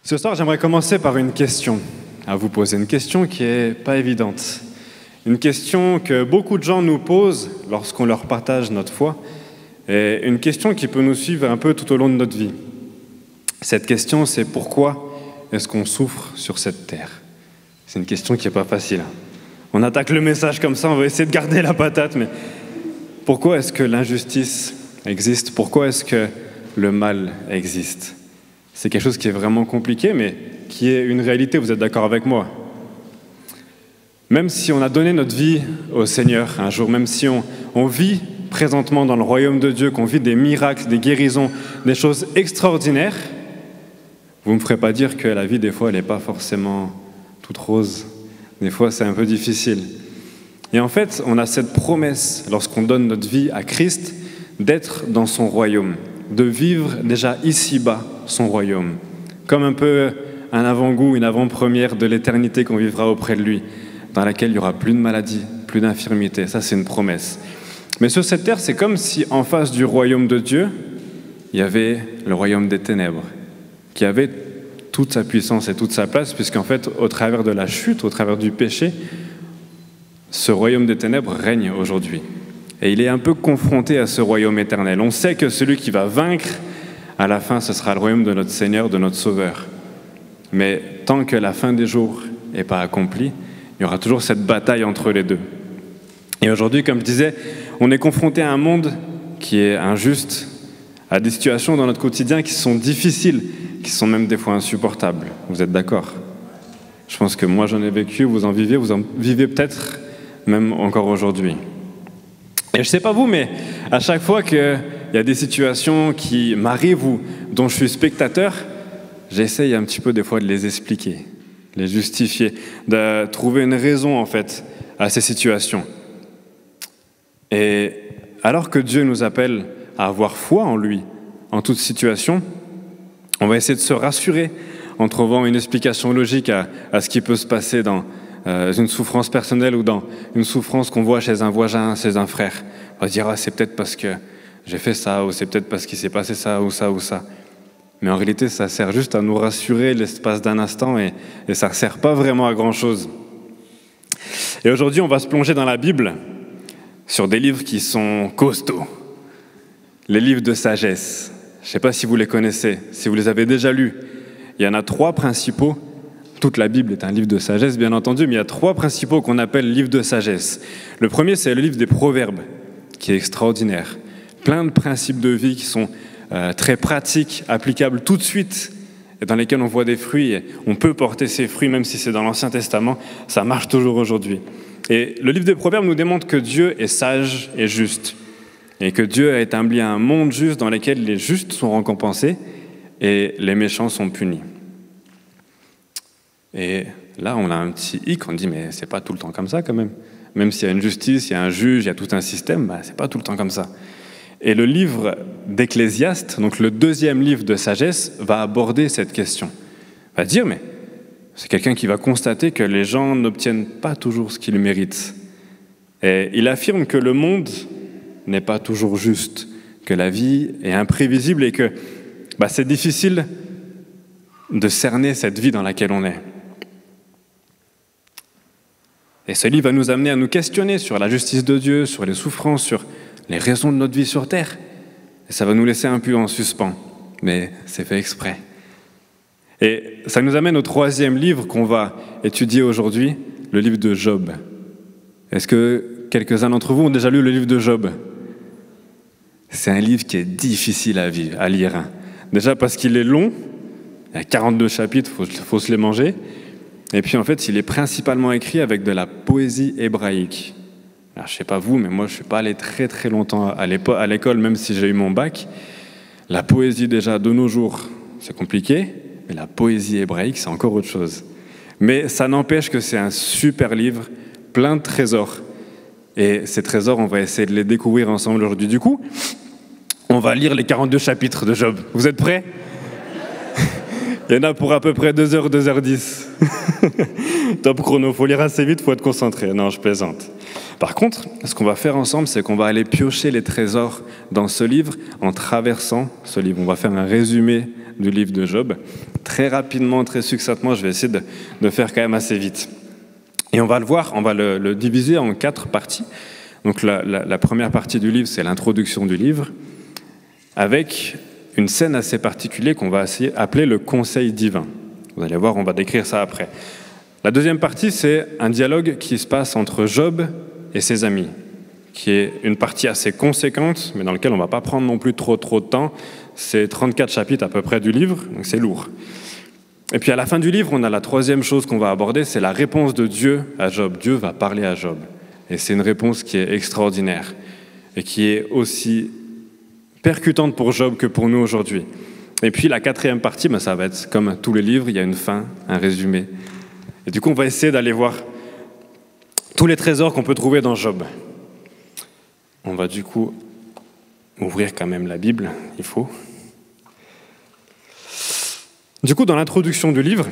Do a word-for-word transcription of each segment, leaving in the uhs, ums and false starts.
Ce soir, j'aimerais commencer par une question à vous poser, une question qui n'est pas évidente. Une question que beaucoup de gens nous posent lorsqu'on leur partage notre foi, et une question qui peut nous suivre un peu tout au long de notre vie. Cette question, c'est pourquoi est-ce qu'on souffre sur cette terre? C'est une question qui n'est pas facile. On attaque le message comme ça, on va essayer de garder la patate, mais pourquoi est-ce que l'injustice existe? Pourquoi est-ce que le mal existe? C'est quelque chose qui est vraiment compliqué, mais qui est une réalité, vous êtes d'accord avec moi? Même si on a donné notre vie au Seigneur un jour, même si on, on vit présentement dans le royaume de Dieu, qu'on vit des miracles, des guérisons, des choses extraordinaires, vous ne me ferez pas dire que la vie, des fois, elle n'est pas forcément toute rose. Des fois, c'est un peu difficile. Et en fait, on a cette promesse, lorsqu'on donne notre vie à Christ, d'être dans son royaume, de vivre déjà ici-bas son royaume, comme un peu un avant-goût, une avant-première de l'éternité qu'on vivra auprès de lui, dans laquelle il n'y aura plus de maladie, plus d'infirmité. Ça, c'est une promesse. Mais sur cette terre, c'est comme si en face du royaume de Dieu, il y avait le royaume des ténèbres, qui avait toute sa puissance et toute sa place, puisqu'en fait, au travers de la chute, au travers du péché, ce royaume des ténèbres règne aujourd'hui. Et il est un peu confronté à ce royaume éternel. On sait que celui qui va vaincre, à la fin, ce sera le royaume de notre Seigneur, de notre Sauveur. Mais tant que la fin des jours n'est pas accomplie, il y aura toujours cette bataille entre les deux. Et aujourd'hui, comme je disais, on est confronté à un monde qui est injuste, à des situations dans notre quotidien qui sont difficiles, qui sont même des fois insupportables. Vous êtes d'accord? Je pense que moi j'en ai vécu, vous en vivez, vous en vivez peut-être même encore aujourd'hui. Et je ne sais pas vous, mais à chaque fois qu'il y a des situations qui m'arrivent ou dont je suis spectateur, j'essaye un petit peu des fois de les expliquer, les justifier, de trouver une raison en fait à ces situations. Et alors que Dieu nous appelle à avoir foi en lui, en toute situation, on va essayer de se rassurer en trouvant une explication logique à, à ce qui peut se passer dans euh, une souffrance personnelle ou dans une souffrance qu'on voit chez un voisin, chez un frère. On va dire, ah, c'est peut-être parce que j'ai fait ça, ou c'est peut-être parce qu'il s'est passé ça, ou ça, ou ça. Mais en réalité, ça sert juste à nous rassurer l'espace d'un instant et, et ça ne sert pas vraiment à grand-chose. Et aujourd'hui, on va se plonger dans la Bible sur des livres qui sont costauds. Les livres de sagesse. Je ne sais pas si vous les connaissez, si vous les avez déjà lus. Il y en a trois principaux. Toute la Bible est un livre de sagesse, bien entendu, mais il y a trois principaux qu'on appelle livres de sagesse. Le premier, c'est le livre des Proverbes, qui est extraordinaire. Plein de principes de vie qui sont euh, très pratiques, applicables tout de suite, et dans lesquels on voit des fruits. Et on peut porter ces fruits, même si c'est dans l'Ancien Testament, ça marche toujours aujourd'hui. Et le livre des Proverbes nous démontre que Dieu est sage et juste, et que Dieu a établi un monde juste dans lequel les justes sont récompensés et les méchants sont punis. Et là, on a un petit hic, on dit, mais c'est pas tout le temps comme ça quand même. Même s'il y a une justice, il y a un juge, il y a tout un système, bah, c'est pas tout le temps comme ça. Et le livre d'Ecclésiaste, donc le deuxième livre de sagesse, va aborder cette question. Va dire, mais c'est quelqu'un qui va constater que les gens n'obtiennent pas toujours ce qu'ils méritent. Et il affirme que le monde n'est pas toujours juste, que la vie est imprévisible et que bah, c'est difficile de cerner cette vie dans laquelle on est. Et ce livre va nous amener à nous questionner sur la justice de Dieu, sur les souffrances, sur les raisons de notre vie sur terre. Et ça va nous laisser un peu en suspens, mais c'est fait exprès. Et ça nous amène au troisième livre qu'on va étudier aujourd'hui, le livre de Job. Est-ce que quelques-uns d'entre vous ont déjà lu le livre de Job? C'est un livre qui est difficile à, vivre, à lire. Déjà parce qu'il est long, il y a quarante-deux chapitres, il faut, faut se les manger. Et puis en fait, il est principalement écrit avec de la poésie hébraïque. Alors, je ne sais pas vous, mais moi je ne suis pas allé très très longtemps à l'école, même si j'ai eu mon bac. La poésie déjà de nos jours, c'est compliqué, mais la poésie hébraïque, c'est encore autre chose. Mais ça n'empêche que c'est un super livre, plein de trésors. Et ces trésors, on va essayer de les découvrir ensemble aujourd'hui. Du coup, on va lire les quarante-deux chapitres de Job. Vous êtes prêts? Il y en a pour à peu près deux heures, deux heures dix. Top chrono, il faut lire assez vite, il faut être concentré. Non, je plaisante. Par contre, ce qu'on va faire ensemble, c'est qu'on va aller piocher les trésors dans ce livre en traversant ce livre. On va faire un résumé du livre de Job. Très rapidement, très succinctement, je vais essayer de, de faire quand même assez vite. Et on va le voir, on va le, le diviser en quatre parties. Donc la, la, la première partie du livre, c'est l'introduction du livre, avec une scène assez particulière qu'on va appeler le conseil divin. Vous allez voir, on va décrire ça après. La deuxième partie, c'est un dialogue qui se passe entre Job et ses amis, qui est une partie assez conséquente, mais dans laquelle on ne va pas prendre non plus trop trop de temps. C'est trente-quatre chapitres à peu près du livre, donc c'est lourd. Et puis à la fin du livre, on a la troisième chose qu'on va aborder, c'est la réponse de Dieu à Job. Dieu va parler à Job. Et c'est une réponse qui est extraordinaire et qui est aussi percutante pour Job que pour nous aujourd'hui. Et puis la quatrième partie, ben ça va être comme tous les livres, il y a une fin, un résumé. Et du coup, on va essayer d'aller voir tous les trésors qu'on peut trouver dans Job. On va du coup ouvrir quand même la Bible, il faut. Du coup, dans l'introduction du livre,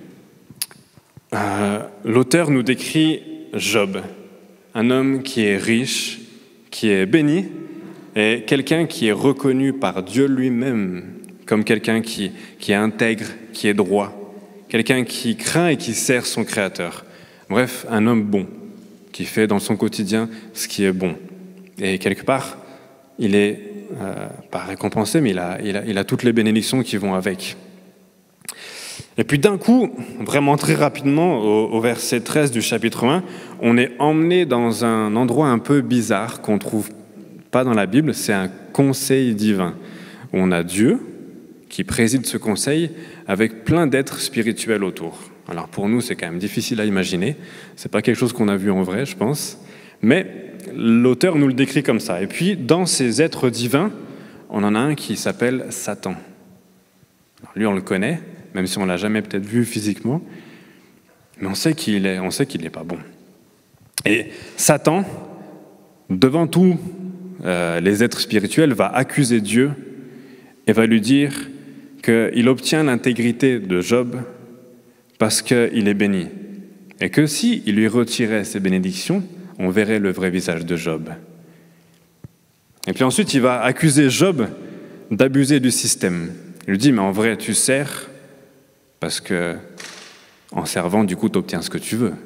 euh, l'auteur nous décrit Job, un homme qui est riche, qui est béni, et quelqu'un qui est reconnu par Dieu lui-même comme quelqu'un qui, qui est intègre, qui est droit, quelqu'un qui craint et qui sert son Créateur. Bref, un homme bon, qui fait dans son quotidien ce qui est bon. Et quelque part, il est euh, pas récompensé, mais il a, il, a, il a toutes les bénédictions qui vont avec. Et puis d'un coup, vraiment très rapidement, au, au verset treize du chapitre un, on est emmené dans un endroit un peu bizarre qu'on ne trouve pas dans la Bible, c'est un conseil divin. Où on a Dieu qui préside ce conseil avec plein d'êtres spirituels autour. Alors pour nous, c'est quand même difficile à imaginer. Ce n'est pas quelque chose qu'on a vu en vrai, je pense. Mais l'auteur nous le décrit comme ça. Et puis, dans ces êtres divins, on en a un qui s'appelle Satan. Alors, lui, on le connaît, même si on ne l'a jamais peut-être vu physiquement. Mais on sait qu'il est, on sait qu'il n'est pas bon. Et Satan, devant tous euh, les êtres spirituels, va accuser Dieu et va lui dire qu'il obtient l'intégrité de Job parce qu'il est béni. Et que s'il lui retirait ses bénédictions, on verrait le vrai visage de Job. Et puis ensuite, il va accuser Job d'abuser du système. Il lui dit, mais en vrai, tu sers parce que en servant, du coup, tu obtiens ce que tu veux.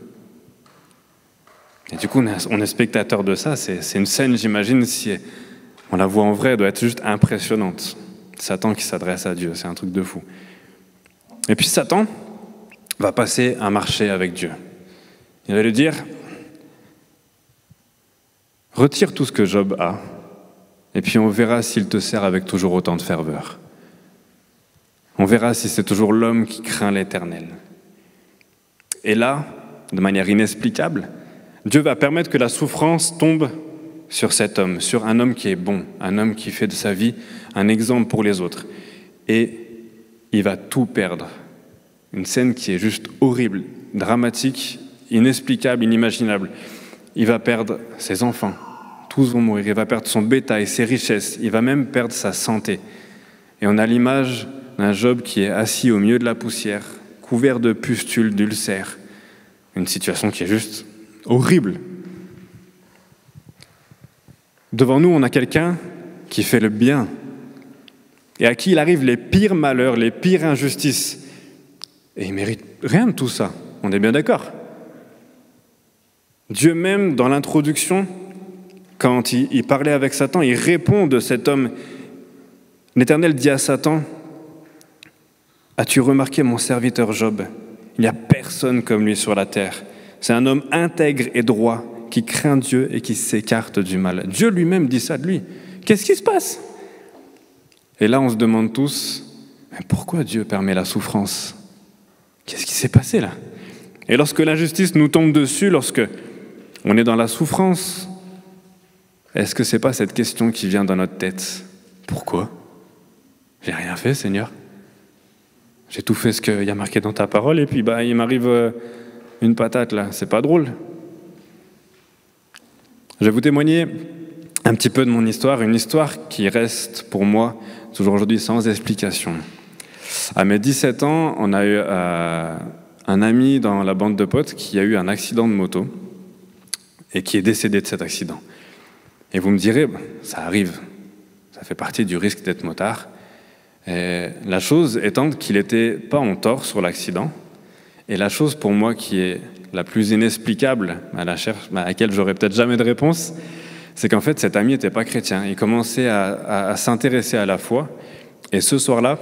Et du coup, on est spectateur de ça. C'est, c'est une scène, j'imagine, si on la voit en vrai, elle doit être juste impressionnante. Satan qui s'adresse à Dieu, c'est un truc de fou. Et puis Satan va passer un marché avec Dieu. Il va lui dire, retire tout ce que Job a, et puis on verra s'il te sert avec toujours autant de ferveur. On verra si c'est toujours l'homme qui craint l'Éternel. Et là, de manière inexplicable, Dieu va permettre que la souffrance tombe sur cet homme, sur un homme qui est bon, un homme qui fait de sa vie un exemple pour les autres. Et il va tout perdre. Une scène qui est juste horrible, dramatique, inexplicable, inimaginable. Il va perdre ses enfants, tous vont mourir. Il va perdre son bétail, ses richesses. Il va même perdre sa santé. Et on a l'image d'un Job qui est assis au milieu de la poussière, couvert de pustules, d'ulcères. Une situation qui est juste horrible. Devant nous, on a quelqu'un qui fait le bien et à qui il arrive les pires malheurs, les pires injustices. Et il ne mérite rien de tout ça. On est bien d'accord. Dieu même, dans l'introduction, quand il, il parlait avec Satan, il répond de cet homme. L'Éternel dit à Satan, « As-tu remarqué mon serviteur Job ? Il n'y a personne comme lui sur la terre. C'est un homme intègre et droit, qui craint Dieu et qui s'écarte du mal. » Dieu lui-même dit ça de lui. Qu'est-ce qui se passe ? Et là, on se demande tous, mais pourquoi Dieu permet la souffrance ? Qu'est-ce qui s'est passé là ? Et lorsque l'injustice nous tombe dessus, lorsque on est dans la souffrance, est-ce que ce n'est pas cette question qui vient dans notre tête ? Pourquoi ? J'ai rien fait, Seigneur. J'ai tout fait ce qu'il y a marqué dans ta parole, et puis bah, il m'arrive une patate là, c'est pas drôle. Je vais vous témoigner un petit peu de mon histoire, une histoire qui reste pour moi toujours aujourd'hui sans explication. À mes dix-sept ans, on a eu euh, un ami dans la bande de potes qui a eu un accident de moto. et qui est décédé de cet accident. Et vous me direz, ça arrive, ça fait partie du risque d'être motard. Et la chose étant qu'il n'était pas en tort sur l'accident, et la chose pour moi qui est la plus inexplicable, à, la cher- à laquelle j'aurais peut-être jamais de réponse, c'est qu'en fait cet ami n'était pas chrétien. Il commençait à, à, à s'intéresser à la foi, et ce soir-là,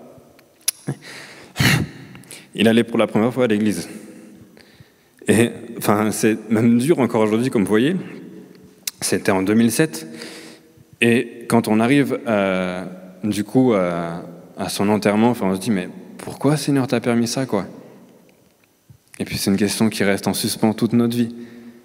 il allait pour la première fois à l'église. Et enfin, c'est même dur encore aujourd'hui, comme vous voyez. C'était en deux mille sept. Et quand on arrive, euh, du coup, à, à son enterrement, enfin, on se dit, mais pourquoi, Seigneur, t'as permis ça, quoi? Et puis, c'est une question qui reste en suspens toute notre vie.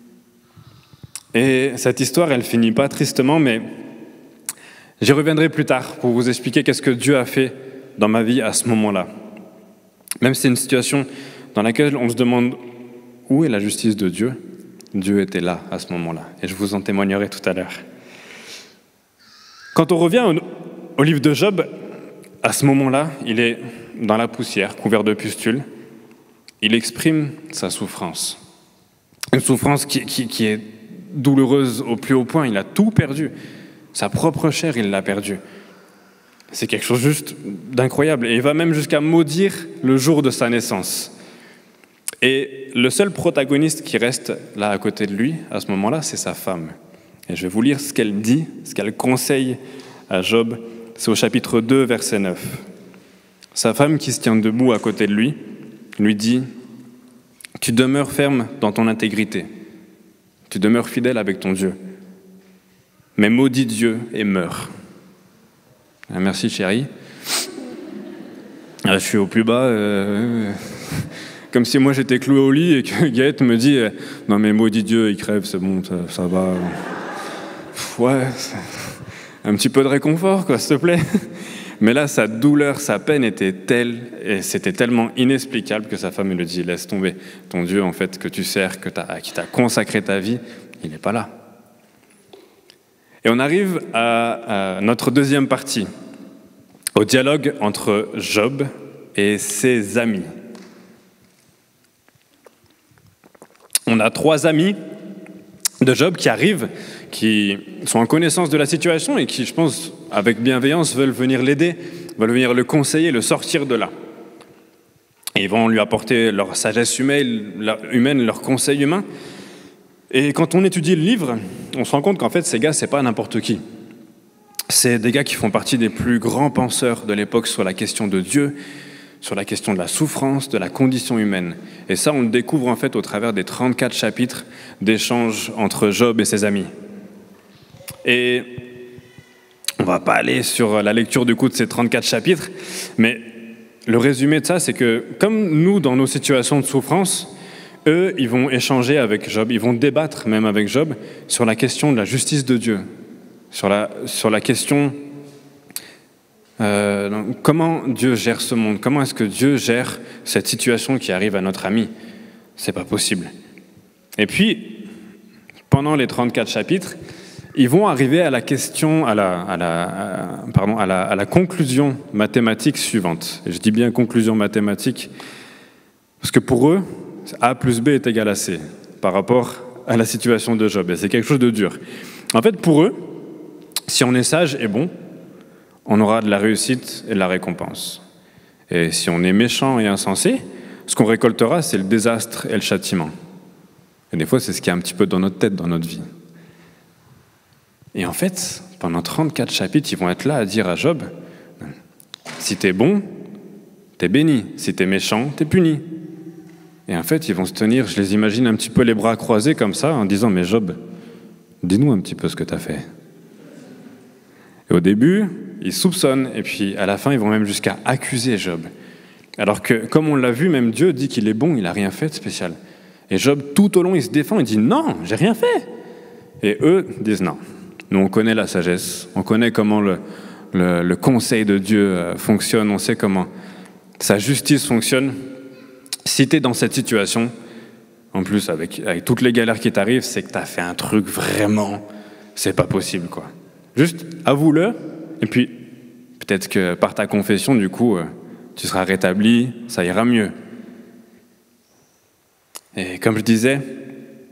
Et cette histoire, elle finit pas tristement, mais j'y reviendrai plus tard pour vous expliquer qu'est-ce que Dieu a fait dans ma vie à ce moment-là. Même si c'est une situation dans laquelle on se demande où est la justice de Dieu, Dieu était là à ce moment-là. Et je vous en témoignerai tout à l'heure. Quand on revient au, au livre de Job, à ce moment-là, il est dans la poussière, couvert de pustules. Il exprime sa souffrance. Une souffrance qui, qui, qui est douloureuse au plus haut point. Il a tout perdu. Sa propre chair, il l'a perdue. C'est quelque chose juste d'incroyable. Et il va même jusqu'à maudire le jour de sa naissance. Et le seul protagoniste qui reste là à côté de lui, à ce moment-là, c'est sa femme. Et je vais vous lire ce qu'elle dit, ce qu'elle conseille à Job. C'est au chapitre deux, verset neuf. Sa femme qui se tient debout à côté de lui, lui dit « Tu demeures ferme dans ton intégrité. Tu demeures fidèle avec ton Dieu. Mais maudis Dieu et meurs. » Merci chérie. Je suis au plus bas, euh, comme si moi j'étais cloué au lit et que Gaët me dit « Non mais maudit Dieu, il crève, c'est bon, ça, ça va. » Ouais, un petit peu de réconfort, quoi, s'il te plaît. Mais là, sa douleur, sa peine était telle, et c'était tellement inexplicable que sa femme lui dit « Laisse tomber, ton Dieu, en fait, que tu sers, que t'as, qui t'a consacré ta vie, il n'est pas là. » Et on arrive à, à notre deuxième partie, au dialogue entre Job et ses amis. On a trois amis de Job qui arrivent, qui sont en connaissance de la situation et qui, je pense, avec bienveillance, veulent venir l'aider, veulent venir le conseiller, le sortir de là. Et ils vont lui apporter leur sagesse humaine, leur conseil humain. Et quand on étudie le livre, on se rend compte qu'en fait, ces gars, c'est pas n'importe qui. C'est des gars qui font partie des plus grands penseurs de l'époque sur la question de Dieu, sur la question de la souffrance, de la condition humaine. Et ça, on le découvre en fait au travers des trente-quatre chapitres d'échanges entre Job et ses amis. Et on ne va pas aller sur la lecture du coup de ces trente-quatre chapitres, mais le résumé de ça, c'est que comme nous, dans nos situations de souffrance, eux, ils vont échanger avec Job, ils vont débattre même avec Job sur la question de la justice de Dieu, sur la, sur la question euh, donc, comment Dieu gère ce monde, comment est-ce que Dieu gère cette situation qui arrive à notre ami. C'est pas possible. Et puis, pendant les trente-quatre chapitres, ils vont arriver à la question, à la, à la, à, pardon, à la, à la conclusion mathématique suivante. Et je dis bien conclusion mathématique, parce que pour eux, A plus B est égal à C, par rapport à la situation de Job. Et c'est quelque chose de dur. En fait, pour eux, si on est sage et bon, on aura de la réussite et de la récompense. Et si on est méchant et insensé, ce qu'on récoltera, c'est le désastre et le châtiment. Et des fois, c'est ce qui est un petit peu dans notre tête, dans notre vie. Et en fait, pendant trente-quatre chapitres, ils vont être là à dire à Job, si t'es bon, t'es béni. Si t'es méchant, t'es puni. Et en fait, ils vont se tenir, je les imagine un petit peu les bras croisés comme ça, en disant, mais Job, dis-nous un petit peu ce que t'as fait. Et au début, ils soupçonnent, et puis à la fin, ils vont même jusqu'à accuser Job. Alors que, comme on l'a vu, même Dieu dit qu'il est bon, il n'a rien fait de spécial. Et Job, tout au long, il se défend, il dit, non, j'ai rien fait. Et eux disent, non, nous on connaît la sagesse, on connaît comment le, le, le conseil de Dieu fonctionne, on sait comment sa justice fonctionne. Si tu es dans cette situation, en plus avec, avec toutes les galères qui t'arrivent, c'est que tu as fait un truc vraiment, c'est pas possible, quoi. Juste avoue-le, et puis peut-être que par ta confession, du coup, tu seras rétabli, ça ira mieux. Et comme je disais,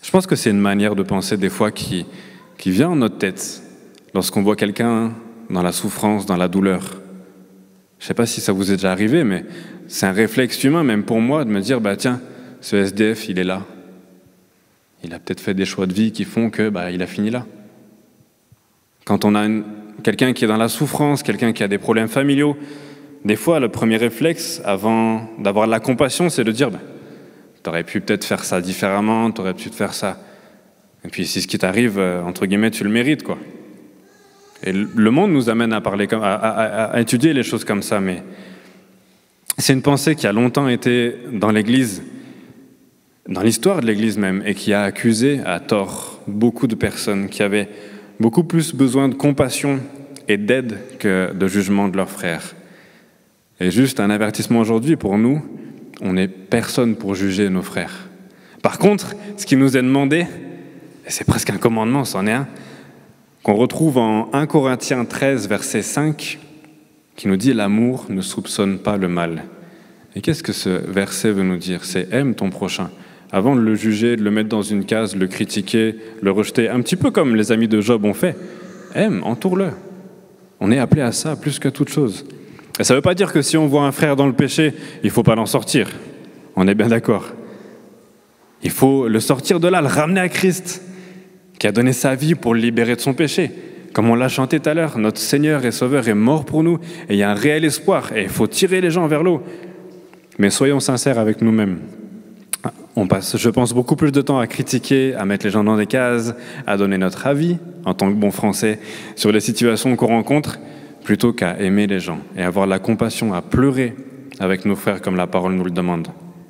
Je pense que c'est une manière de penser des fois qui, qui vient en notre tête lorsqu'on voit quelqu'un dans la souffrance, dans la douleur. Je ne sais pas si ça vous est déjà arrivé, mais c'est un réflexe humain, même pour moi, de me dire, bah tiens, ce S D F, il est là. Il a peut-être fait des choix de vie qui font que bah, il a fini là. Quand on a une, quelqu'un qui est dans la souffrance, quelqu'un qui a des problèmes familiaux, des fois, le premier réflexe, avant d'avoir de la compassion, c'est de dire bah, « t'aurais pu peut-être faire ça différemment, t'aurais pu faire ça. » Et puis, si ce qui t'arrive, entre guillemets, tu le mérites, quoi. Et le monde nous amène à, parler comme, à, à, à étudier les choses comme ça, mais c'est une pensée qui a longtemps été dans l'Église, dans l'histoire de l'Église même, et qui a accusé à tort beaucoup de personnes qui avaient beaucoup plus besoin de compassion et d'aide que de jugement de leurs frères. Et juste un avertissement aujourd'hui pour nous, on n'est personne pour juger nos frères. Par contre, ce qui nous est demandé, et c'est presque un commandement, c'en est un, qu'on retrouve en premier Corinthiens treize, verset cinq, qui nous dit « L'amour ne soupçonne pas le mal ». Et qu'est-ce que ce verset veut nous dire? C'est « aime ton prochain ». Avant de le juger, de le mettre dans une case, de le critiquer, le rejeter, un petit peu comme les amis de Job ont fait, aime, entoure-le. On est appelé à ça plus que toute chose. Et ça ne veut pas dire que si on voit un frère dans le péché, il ne faut pas l'en sortir. On est bien d'accord. Il faut le sortir de là, le ramener à Christ, qui a donné sa vie pour le libérer de son péché. Comme on l'a chanté tout à l'heure, notre Seigneur et Sauveur est mort pour nous, et il y a un réel espoir, et il faut tirer les gens vers l'eau. Mais soyons sincères avec nous-mêmes. On passe, je pense, beaucoup plus de temps à critiquer, à mettre les gens dans des cases, à donner notre avis, en tant que bon Français, sur les situations qu'on rencontre, plutôt qu'à aimer les gens et avoir la compassion, à pleurer avec nos frères comme la parole nous le demande.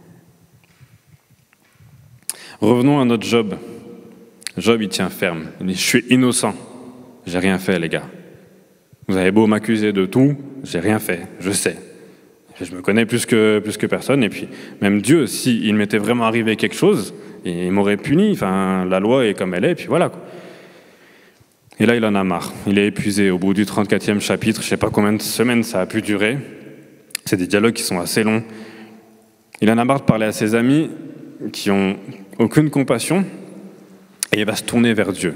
Revenons à notre Job. Job, il tient ferme. Il dit « Je suis innocent. J'ai rien fait, les gars. Vous avez beau m'accuser de tout, j'ai rien fait. Je sais. Je me connais plus que, plus que personne. Et puis, même Dieu, s'il m'était vraiment arrivé quelque chose, il m'aurait puni. Enfin, la loi est comme elle est, et puis voilà, quoi. » Et là, il en a marre. Il est épuisé. Au bout du trente-quatrième chapitre, je ne sais pas combien de semaines ça a pu durer. C'est des dialogues qui sont assez longs. Il en a marre de parler à ses amis qui n'ont aucune compassion, et il va se tourner vers Dieu.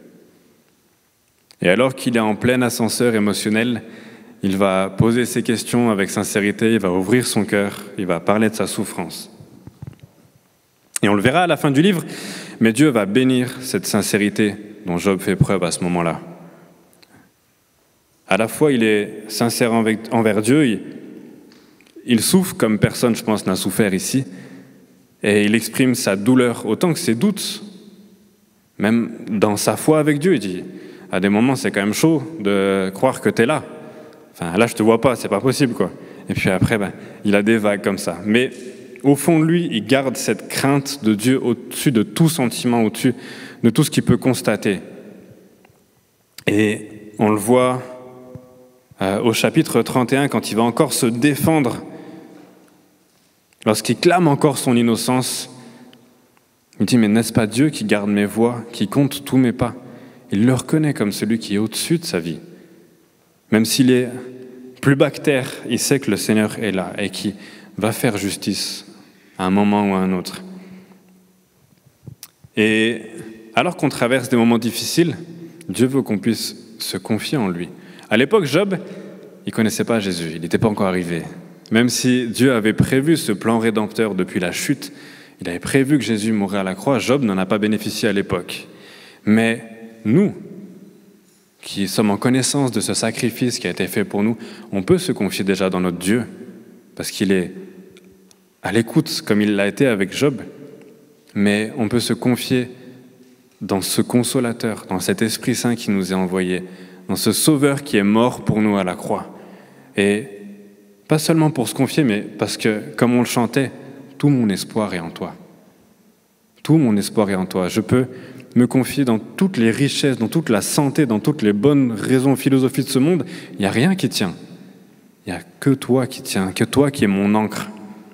Et alors qu'il est en plein ascenseur émotionnel, il va poser ses questions avec sincérité, il va ouvrir son cœur, il va parler de sa souffrance. Et on le verra à la fin du livre, mais Dieu va bénir cette sincérité dont Job fait preuve à ce moment-là. À la fois, il est sincère envers Dieu, il, il souffre comme personne, je pense, n'a souffert ici, et il exprime sa douleur autant que ses doutes, même dans sa foi avec Dieu. Il dit, à des moments, c'est quand même chaud de croire que tu es là. Enfin, là, je te vois pas, c'est pas possible, quoi. Et puis après, ben, il a des vagues comme ça. Mais au fond de lui, il garde cette crainte de Dieu au-dessus de tout sentiment, au-dessus de tout ce qu'il peut constater. Et on le voit euh, au chapitre trente et un, quand il va encore se défendre, lorsqu'il clame encore son innocence, il dit « Mais n'est-ce pas Dieu qui garde mes voies, qui compte tous mes pas ?» Il le reconnaît comme celui qui est au-dessus de sa vie. Même s'il est plus bas que terre, il sait que le Seigneur est là et qui va faire justice à un moment ou à un autre. Et alors qu'on traverse des moments difficiles, Dieu veut qu'on puisse se confier en lui. À l'époque, Job, il ne connaissait pas Jésus, il n'était pas encore arrivé. Même si Dieu avait prévu ce plan rédempteur depuis la chute, il avait prévu que Jésus mourrait à la croix, Job n'en a pas bénéficié à l'époque. Mais nous, qui sommes en connaissance de ce sacrifice qui a été fait pour nous, on peut se confier déjà dans notre Dieu, parce qu'il est à l'écoute comme il l'a été avec Job, mais on peut se confier dans ce consolateur, dans cet Esprit Saint qui nous est envoyé, dans ce Sauveur qui est mort pour nous à la croix. Et pas seulement pour se confier, mais parce que, comme on le chantait, tout mon espoir est en toi. Tout mon espoir est en toi. Je peux me confier dans toutes les richesses, dans toute la santé, dans toutes les bonnes raisons philosophiques de ce monde. Il n'y a rien qui tient. Il n'y a que toi qui tiens, que toi qui es mon encre.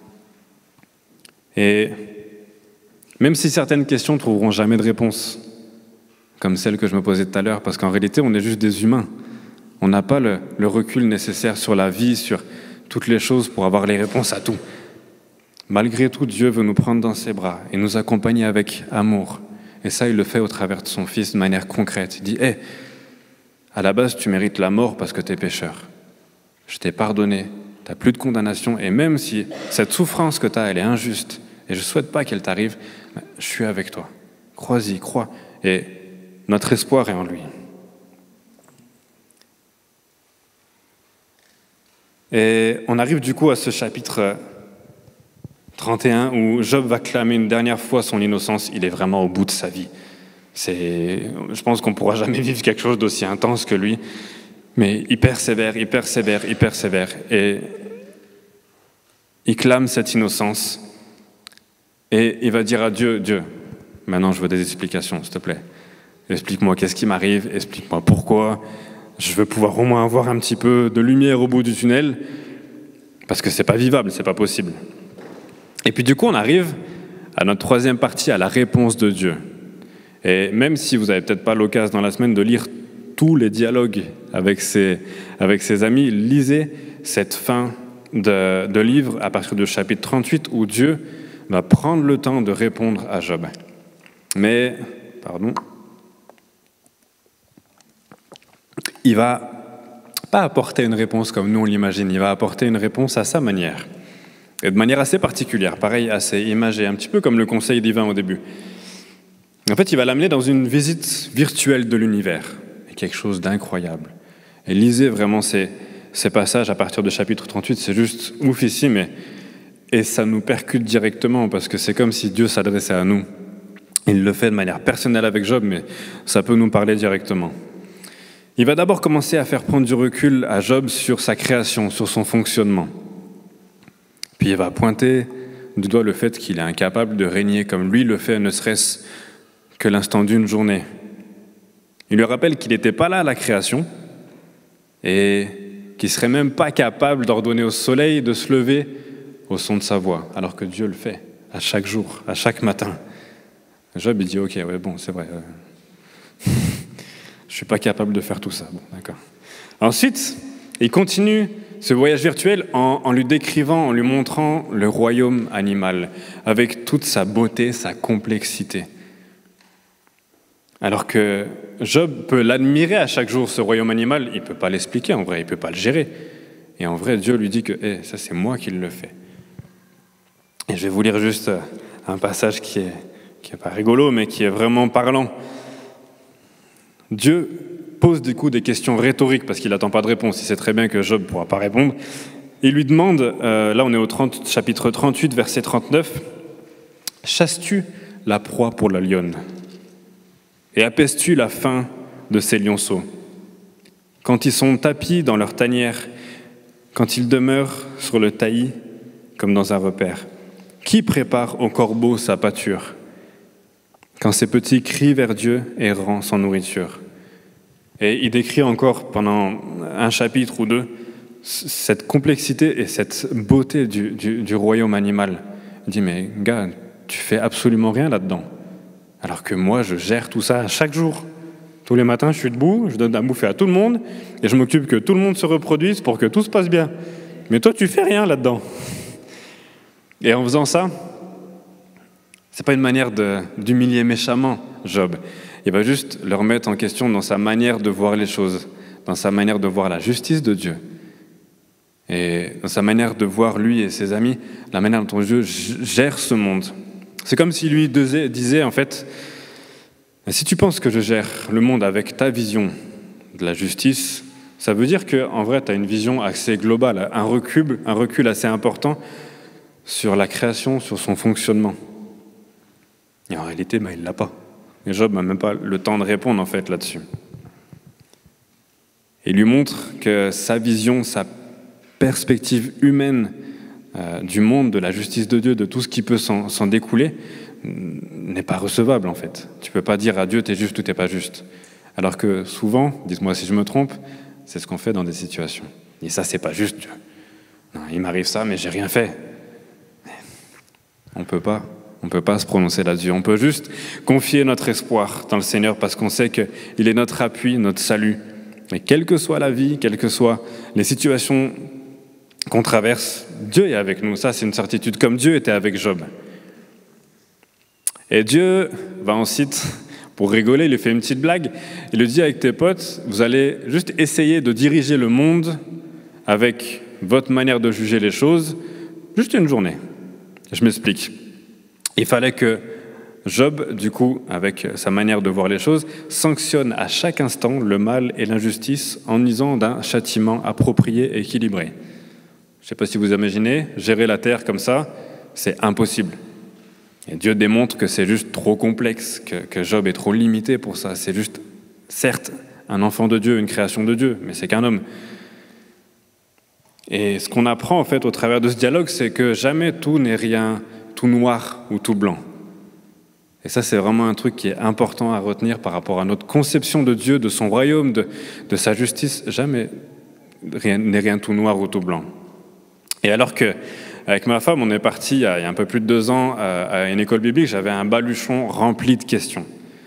Et même si certaines questions ne trouveront jamais de réponse, comme celle que je me posais tout à l'heure, parce qu'en réalité, on est juste des humains. On n'a pas le, le recul nécessaire sur la vie, sur toutes les choses pour avoir les réponses à tout. Malgré tout, Dieu veut nous prendre dans ses bras et nous accompagner avec amour. Et ça, il le fait au travers de son Fils de manière concrète. Il dit, hé, hey, à la base, tu mérites la mort parce que tu es pécheur. Je t'ai pardonné, tu n'as plus de condamnation, et même si cette souffrance que tu as, elle est injuste, et je ne souhaite pas qu'elle t'arrive, je suis avec toi. Crois-y, crois. Et notre espoir est en lui. Et on arrive du coup à ce chapitre trente et un où Job va clamer une dernière fois son innocence. Il est vraiment au bout de sa vie. C'est, je pense qu'on ne pourra jamais vivre quelque chose d'aussi intense que lui. Mais il persévère, il persévère, il persévère. Et il clame cette innocence. Et il va dire à Dieu, Dieu, maintenant je veux des explications, s'il te plaît. Explique-moi qu'est-ce qui m'arrive, explique-moi pourquoi. Je veux pouvoir au moins avoir un petit peu de lumière au bout du tunnel, parce que c'est pas vivable, c'est pas possible. Et puis du coup, on arrive à notre troisième partie, à la réponse de Dieu. Et même si vous n'avez peut-être pas l'occasion dans la semaine de lire tous les dialogues avec ses, avec ses amis, lisez cette fin de, de livre à partir du chapitre trente-huit, où Dieu va prendre le temps de répondre à Job. Mais, pardon... il va pas apporter une réponse comme nous on l'imagine, il va apporter une réponse à sa manière. Et de manière assez particulière, pareil, assez imagée, un petit peu comme le conseil divin au début. En fait, il va l'amener dans une visite virtuelle de l'univers, et quelque chose d'incroyable. Et lisez vraiment ces, ces passages à partir du chapitre trente-huit, c'est juste oufissime, et, et ça nous percute directement, parce que c'est comme si Dieu s'adressait à nous. Il le fait de manière personnelle avec Job, mais ça peut nous parler directement. Il va d'abord commencer à faire prendre du recul à Job sur sa création, sur son fonctionnement. Puis il va pointer du doigt le fait qu'il est incapable de régner comme lui le fait, ne serait-ce que l'instant d'une journée. Il lui rappelle qu'il n'était pas là à la création et qu'il ne serait même pas capable d'ordonner au soleil de se lever au son de sa voix, alors que Dieu le fait à chaque jour, à chaque matin. Job, il dit « Ok, ouais, bon, c'est vrai. Euh... Je ne suis pas capable de faire tout ça. » Bon, d'accord. Ensuite, il continue ce voyage virtuel en, en lui décrivant, en lui montrant le royaume animal, avec toute sa beauté, sa complexité. Alors que Job peut l'admirer à chaque jour, ce royaume animal, il ne peut pas l'expliquer en vrai, il ne peut pas le gérer. Et en vrai, Dieu lui dit que hey, ça c'est moi qui le fais. Et je vais vous lire juste un passage qui est, qui est pas rigolo, mais qui est vraiment parlant. Dieu pose du coup des questions rhétoriques parce qu'il n'attend pas de réponse. Il sait très bien que Job ne pourra pas répondre. Il lui demande, euh, là on est au trente, chapitre trente-huit, verset trente-neuf, « Chasses-tu la proie pour la lionne ? Et apaises-tu la faim de ces lionceaux ? Quand ils sont tapis dans leur tanière, quand ils demeurent sur le taillis comme dans un repère, qui prépare au corbeau sa pâture ? Quand ces petits crient vers Dieu, errant sans nourriture. » Et il décrit encore pendant un chapitre ou deux cette complexité et cette beauté du, du, du royaume animal. Il dit, mais gars, tu fais absolument rien là-dedans. Alors que moi, je gère tout ça chaque jour. Tous les matins, je suis debout, je donne à bouffer à tout le monde, et je m'occupe que tout le monde se reproduise pour que tout se passe bien. Mais toi, tu fais rien là-dedans. Et en faisant ça, c'est pas une manière de, d'humilier méchamment Job. Il va juste le remettre en question dans sa manière de voir les choses, dans sa manière de voir la justice de Dieu. Et dans sa manière de voir lui et ses amis, la manière dont Dieu gère ce monde. C'est comme s'il lui disait, en fait, si tu penses que je gère le monde avec ta vision de la justice, ça veut dire qu'en vrai, tu as une vision assez globale, un recul, un recul assez important sur la création, sur son fonctionnement. Et en réalité, ben, il ne l'a pas. Et Job n'a même pas le temps de répondre en fait là-dessus. Il lui montre que sa vision, sa perspective humaine euh, du monde, de la justice de Dieu, de tout ce qui peut s'en, s'en découler, n'est pas recevable en fait. Tu ne peux pas dire à Dieu t'es juste ou t'es pas juste. Alors que souvent, dites-moi si je me trompe, c'est ce qu'on fait dans des situations. Et ça, c'est pas juste Dieu. Non, il m'arrive ça, mais j'ai rien fait. On peut pas. On ne peut pas se prononcer là-dessus. On peut juste confier notre espoir dans le Seigneur parce qu'on sait qu'il est notre appui, notre salut. Et quelle que soit la vie, quelles que soient les situations qu'on traverse, Dieu est avec nous. Ça, c'est une certitude, comme Dieu était avec Job. Et Dieu va ensuite, pour rigoler, il lui fait une petite blague. Il lui dit, avec tes potes, vous allez juste essayer de diriger le monde avec votre manière de juger les choses, juste une journée. Je m'explique. Il fallait que Job, du coup, avec sa manière de voir les choses, sanctionne à chaque instant le mal et l'injustice en usant d'un châtiment approprié et équilibré. Je ne sais pas si vous imaginez, gérer la terre comme ça, c'est impossible. Et Dieu démontre que c'est juste trop complexe, que, que Job est trop limité pour ça. C'est juste, certes, un enfant de Dieu, une création de Dieu, mais c'est qu'un homme. Et ce qu'on apprend en fait au travers de ce dialogue, c'est que jamais tout n'est rien tout noir ou tout blanc. Et ça, c'est vraiment un truc qui est important à retenir par rapport à notre conception de Dieu, de son royaume, de, de sa justice. Jamais rien n'est rien tout noir ou tout blanc. Et alors que, avec ma femme, on est parti il y a, il y a un peu plus de deux ans à, à une école biblique, j'avais un baluchon rempli de questions.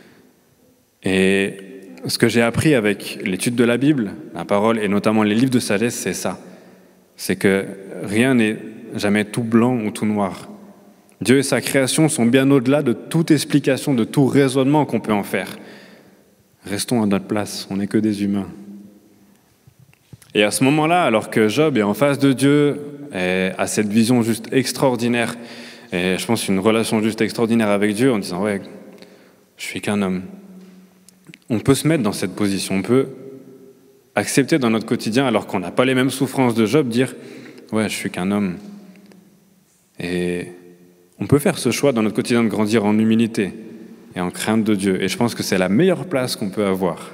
Et ce que j'ai appris avec l'étude de la Bible, la parole et notamment les livres de sagesse, c'est ça. C'est que rien n'est jamais tout blanc ou tout noir. Dieu et sa création sont bien au-delà de toute explication, de tout raisonnement qu'on peut en faire. Restons à notre place, on n'est que des humains. Et à ce moment-là, alors que Job est en face de Dieu, et a cette vision juste extraordinaire, et je pense une relation juste extraordinaire avec Dieu, en disant « ouais, je suis qu'un homme ». On peut se mettre dans cette position, on peut accepter dans notre quotidien, alors qu'on n'a pas les mêmes souffrances de Job, dire « ouais, je suis qu'un homme ». Et on peut faire ce choix dans notre quotidien de grandir en humilité et en crainte de Dieu. Et je pense que c'est la meilleure place qu'on peut avoir.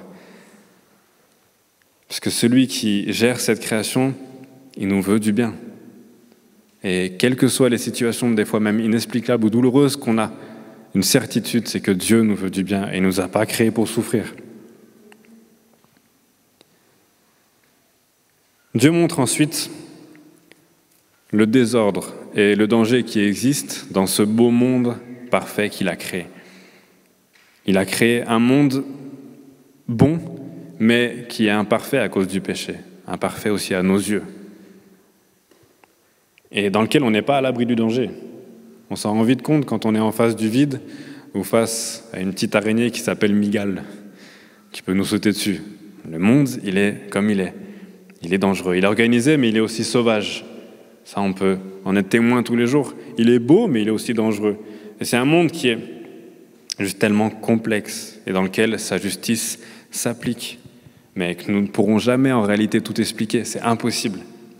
Parce que celui qui gère cette création, il nous veut du bien. Et quelles que soient les situations, des fois même inexplicables ou douloureuses qu'on a, une certitude, c'est que Dieu nous veut du bien et il ne nous a pas créés pour souffrir. Dieu montre ensuite le désordre et le danger qui existent dans ce beau monde parfait qu'il a créé. Il a créé un monde bon, mais qui est imparfait à cause du péché, imparfait aussi à nos yeux, et dans lequel on n'est pas à l'abri du danger. On s'en rend vite compte quand on est en face du vide ou face à une petite araignée qui s'appelle Mygale, qui peut nous sauter dessus. Le monde, il est comme il est. Il est dangereux. Il est organisé, mais il est aussi sauvage. Ça, on peut en être témoin tous les jours. Il est beau, mais il est aussi dangereux. Et c'est un monde qui est juste tellement complexe et dans lequel sa justice s'applique, mais que nous ne pourrons jamais en réalité tout expliquer. C'est impossible.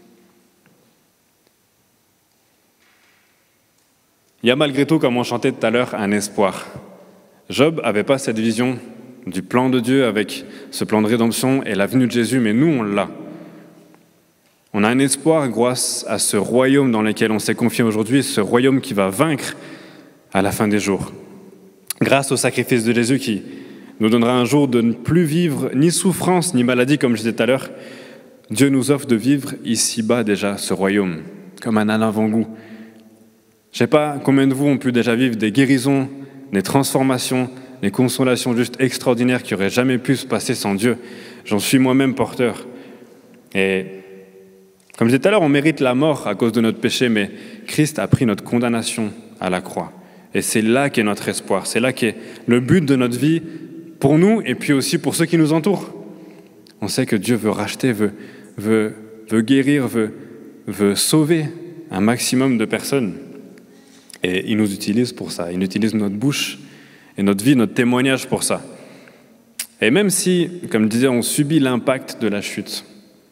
Il y a malgré tout, comme on chantait tout à l'heure, un espoir. Job n'avait pas cette vision du plan de Dieu avec ce plan de rédemption et la venue de Jésus, mais nous, on l'a. On a un espoir grâce à ce royaume dans lequel on s'est confié aujourd'hui, ce royaume qui va vaincre à la fin des jours. Grâce au sacrifice de Jésus qui nous donnera un jour de ne plus vivre ni souffrance ni maladie, comme je disais tout à l'heure, Dieu nous offre de vivre ici-bas déjà ce royaume, comme un avant-goût. Je ne sais pas combien de vous ont pu déjà vivre des guérisons, des transformations, des consolations juste extraordinaires qui n'auraient jamais pu se passer sans Dieu. J'en suis moi-même porteur. Et comme je disais tout à l'heure, on mérite la mort à cause de notre péché, mais Christ a pris notre condamnation à la croix. Et c'est là qu'est notre espoir, c'est là qu'est le but de notre vie pour nous et puis aussi pour ceux qui nous entourent. On sait que Dieu veut racheter, veut, veut, veut guérir, veut, veut sauver un maximum de personnes. Et il nous utilise pour ça, il utilise notre bouche et notre vie, notre témoignage pour ça. Et même si, comme je disais, on subit l'impact de la chute,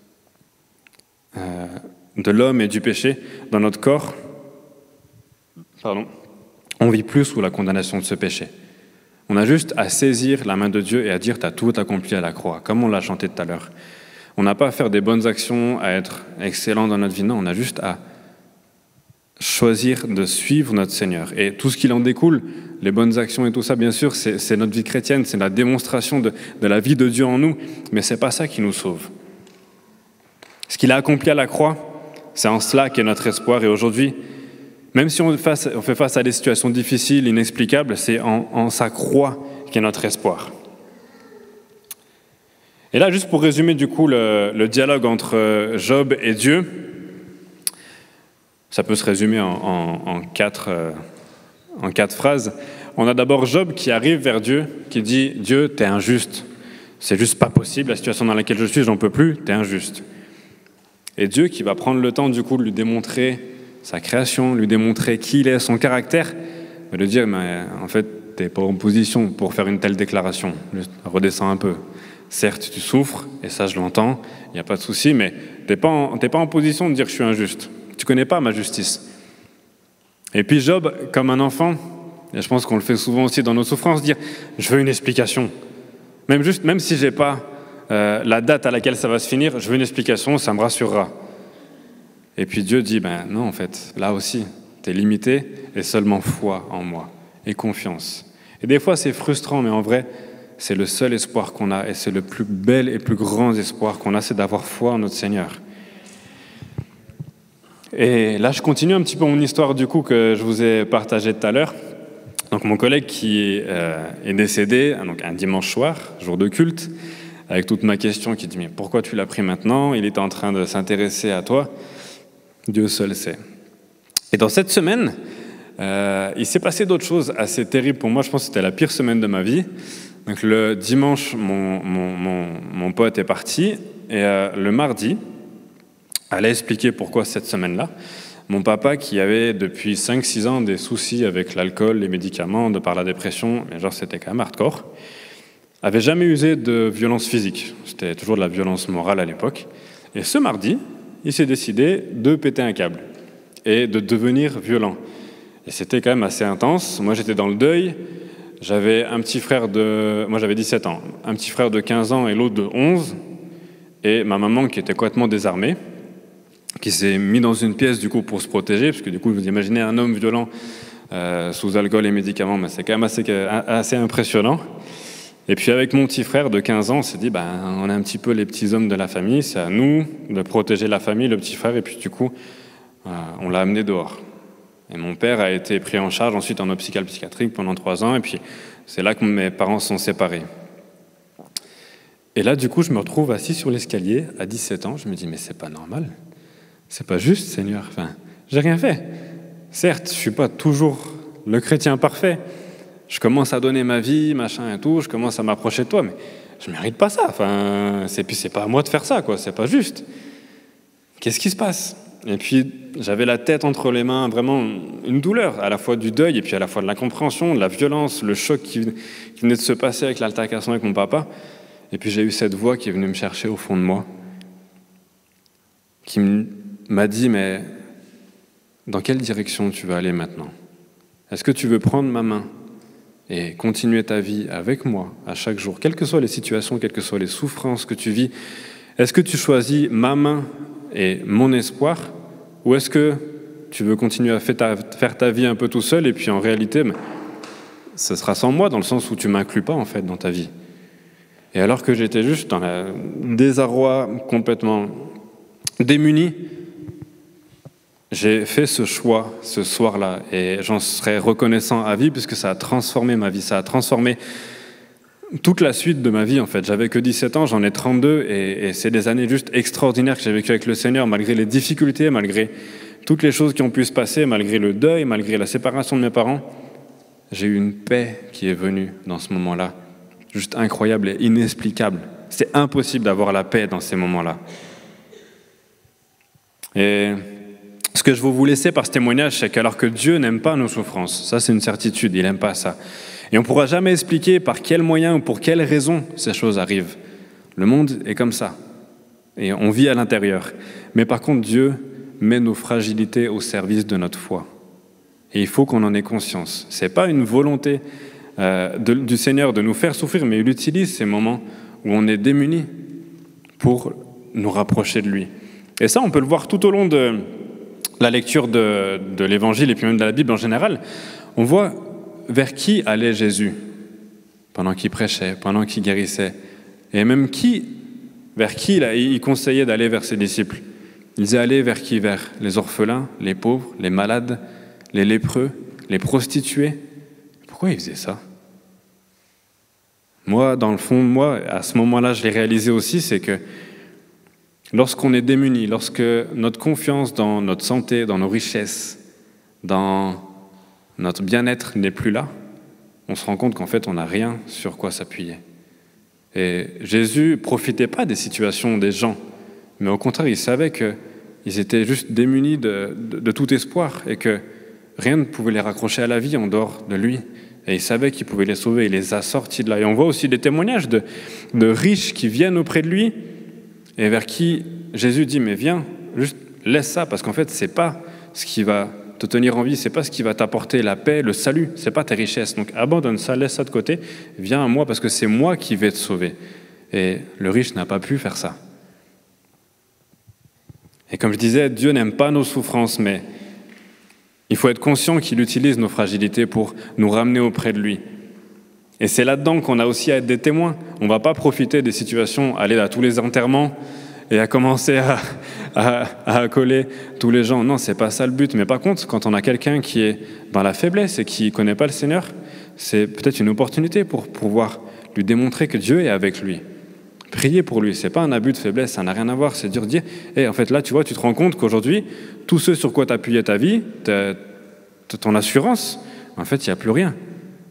euh, de l'homme et du péché dans notre corps, pardon, on vit plus sous la condamnation de ce péché. On a juste à saisir la main de Dieu et à dire « t'as tout accompli à la croix », comme on l'a chanté tout à l'heure. On n'a pas à faire des bonnes actions, à être excellent dans notre vie, non, on a juste à choisir de suivre notre Seigneur. Et tout ce qu'il en découle, les bonnes actions et tout ça, bien sûr, c'est, c'est notre vie chrétienne, c'est la démonstration de, de la vie de Dieu en nous, mais c'est pas ça qui nous sauve. Ce qu'il a accompli à la croix, c'est en cela qu'est notre espoir. Et aujourd'hui, même si on, face, on fait face à des situations difficiles, inexplicables, c'est en, en sa croix qu'est notre espoir. Et là, juste pour résumer du coup le, le dialogue entre Job et Dieu, ça peut se résumer en, en, en, quatre, euh, en quatre phrases. on a d'abord Job qui arrive vers Dieu, qui dit « Dieu, t'es injuste. C'est juste pas possible, la situation dans laquelle je suis, j'en peux plus, t'es injuste. » Et Dieu qui va prendre le temps du coup de lui démontrer sa création, lui démontrer qui il est, son caractère, va lui dire « Mais en fait, t'es pas en position pour faire une telle déclaration. Juste redescends un peu. Certes, tu souffres, et ça je l'entends, il n'y a pas de souci, mais t'es pas, en, t'es pas en position de dire que je suis injuste. Tu connais pas ma justice. » Et puis Job, comme un enfant, et je pense qu'on le fait souvent aussi dans nos souffrances, dire « Je veux une explication. » Même, juste, même si je n'ai pas euh, la date à laquelle ça va se finir, je veux une explication, ça me rassurera. Et puis Dieu dit, ben non, en fait, là aussi, tu es limité et seulement foi en moi et confiance. Et des fois, c'est frustrant, mais en vrai, c'est le seul espoir qu'on a et c'est le plus bel et plus grand espoir qu'on a, c'est d'avoir foi en notre Seigneur. Et là, je continue un petit peu mon histoire du coup que je vous ai partagée tout à l'heure. Donc mon collègue qui euh, est décédé donc un dimanche soir, jour de culte, avec toute ma question qui dit « Mais pourquoi tu l'as pris maintenant ?» Il était en train de s'intéresser à toi. Dieu seul sait. Et dans cette semaine, euh, il s'est passé d'autres choses assez terribles pour moi. Je pense que c'était la pire semaine de ma vie. Donc le dimanche, mon, mon, mon, mon pote est parti. Et euh, le mardi, elle a expliqué pourquoi cette semaine-là. Mon papa, qui avait depuis cinq six ans des soucis avec l'alcool, les médicaments, de par la dépression, mais genre c'était quand même hardcore, avait jamais usé de violence physique. C'était toujours de la violence morale à l'époque. Et ce mardi, il s'est décidé de péter un câble et de devenir violent. Et c'était quand même assez intense. Moi, j'étais dans le deuil. J'avais un petit frère de... Moi, j'avais dix-sept ans. Un petit frère de quinze ans et l'autre de onze. Et ma maman qui était complètement désarmée, qui s'est mis dans une pièce du coup pour se protéger, parce que du coup vous imaginez un homme violent euh, sous alcool et médicaments, mais c'est quand même assez, assez impressionnant. Et puis avec mon petit frère de quinze ans, on s'est dit, ben, on est un petit peu les petits hommes de la famille, c'est à nous de protéger la famille, le petit frère, et puis du coup, euh, on l'a amené dehors. Et mon père a été pris en charge ensuite en hôpital psychiatrique pendant trois ans, et puis c'est là que mes parents se sont séparés. Et là, du coup, je me retrouve assis sur l'escalier à dix-sept ans, je me dis, mais c'est pas normal. C'est pas juste, Seigneur. Enfin, j'ai rien fait. Certes, je suis pas toujours le chrétien parfait. Je commence à donner ma vie, machin et tout. Je commence à m'approcher de toi, mais je mérite pas ça. Enfin, c'est puis c'est pas à moi de faire ça, quoi. C'est pas juste. Qu'est-ce qui se passe? Et puis j'avais la tête entre les mains, vraiment une douleur, à la fois du deuil et puis à la fois de l'incompréhension, de la violence, le choc qui, qui venait de se passer avec l'altercation avec mon papa. Et puis j'ai eu cette voix qui est venue me chercher au fond de moi, qui me m'a dit, mais dans quelle direction tu vas aller maintenant? Est-ce que tu veux prendre ma main et continuer ta vie avec moi à chaque jour, quelles que soient les situations, quelles que soient les souffrances que tu vis? Est-ce que tu choisis ma main et mon espoir, ou est-ce que tu veux continuer à faire ta, faire ta vie un peu tout seul et puis en réalité, mais, ce sera sans moi dans le sens où tu ne m'inclus pas en fait dans ta vie? Et alors que j'étais juste dans le désarroi complètement démuni, j'ai fait ce choix ce soir-là et j'en serai reconnaissant à vie puisque ça a transformé ma vie, ça a transformé toute la suite de ma vie en fait. J'avais que dix-sept ans, j'en ai trente-deux et, et c'est des années juste extraordinaires que j'ai vécues avec le Seigneur malgré les difficultés, malgré toutes les choses qui ont pu se passer, malgré le deuil, malgré la séparation de mes parents. J'ai eu une paix qui est venue dans ce moment-là, juste incroyable et inexplicable. C'est impossible d'avoir la paix dans ces moments-là. Et ce que je veux vous laisser par ce témoignage, c'est qu'alors que Dieu n'aime pas nos souffrances, ça c'est une certitude, il n'aime pas ça. Et on ne pourra jamais expliquer par quels moyens ou pour quelles raisons ces choses arrivent. Le monde est comme ça, et on vit à l'intérieur. Mais par contre, Dieu met nos fragilités au service de notre foi. Et il faut qu'on en ait conscience. Ce n'est pas une volonté euh, de, du Seigneur de nous faire souffrir, mais il utilise ces moments où on est démunis pour nous rapprocher de lui. Et ça, on peut le voir tout au long de la lecture de, de l'Évangile et puis même de la Bible en général. On voit vers qui allait Jésus pendant qu'il prêchait, pendant qu'il guérissait. Et même qui, vers qui il, a, il conseillait d'aller vers ses disciples. Il disait aller vers qui? Vers les orphelins, les pauvres, les malades, les lépreux, les prostituées. Pourquoi il faisait ça? Moi, dans le fond, moi, à ce moment-là, je l'ai réalisé aussi, c'est que lorsqu'on est démuni, lorsque notre confiance dans notre santé, dans nos richesses, dans notre bien-être n'est plus là, on se rend compte qu'en fait, on n'a rien sur quoi s'appuyer. Et Jésus ne profitait pas des situations des gens, mais au contraire, il savait qu'ils étaient juste démunis de, de, de tout espoir et que rien ne pouvait les raccrocher à la vie en dehors de lui. Et il savait qu'il pouvait les sauver, il les a sortis de là. Et on voit aussi des témoignages de, de riches qui viennent auprès de lui et vers qui Jésus dit « Mais viens, juste laisse ça, parce qu'en fait, ce n'est pas ce qui va te tenir en vie, ce n'est pas ce qui va t'apporter la paix, le salut, ce n'est pas tes richesses. Donc abandonne ça, laisse ça de côté, viens à moi parce que c'est moi qui vais te sauver. » Et le riche n'a pas pu faire ça. Et comme je disais, Dieu n'aime pas nos souffrances, mais il faut être conscient qu'il utilise nos fragilités pour nous ramener auprès de lui. Et c'est là-dedans qu'on a aussi à être des témoins. On ne va pas profiter des situations, aller à tous les enterrements et à commencer à, à, à accoler tous les gens. Non, ce n'est pas ça le but. Mais par contre, quand on a quelqu'un qui est dans la faiblesse et qui ne connaît pas le Seigneur, c'est peut-être une opportunité pour pouvoir lui démontrer que Dieu est avec lui. Prier pour lui, ce n'est pas un abus de faiblesse, ça n'a rien à voir. C'est dire, dire hey, en fait, là, tu vois, tu te rends compte qu'aujourd'hui, tous ceux sur quoi tu appuyais ta vie, ta, ton assurance, en fait, il n'y a plus rien.